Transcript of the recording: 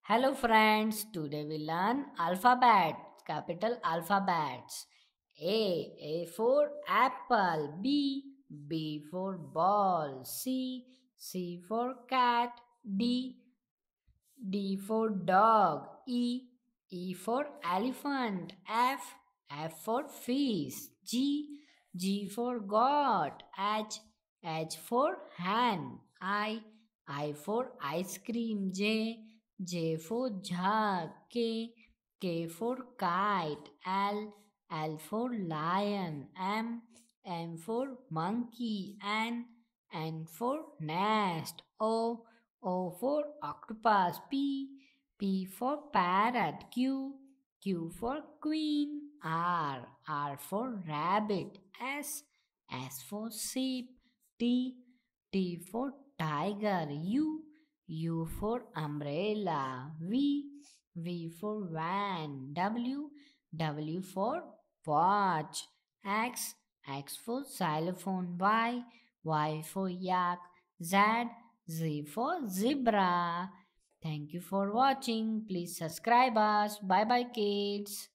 Hello friends, today we learn alphabet, capital alphabets. A for apple, B for ball, C for cat, D for dog, E for elephant, F for fish, G for God, H for hand, I for ice cream, J for jug, K for kite, L for lion, M for monkey, N for nest, O for octopus, P for parrot, Q for queen, R for rabbit, S for sheep, T for tiger, U for umbrella, V for van, W for watch, X for xylophone, Y for yak, Z for zebra. Thank you for watching. Please subscribe us. Bye bye, kids.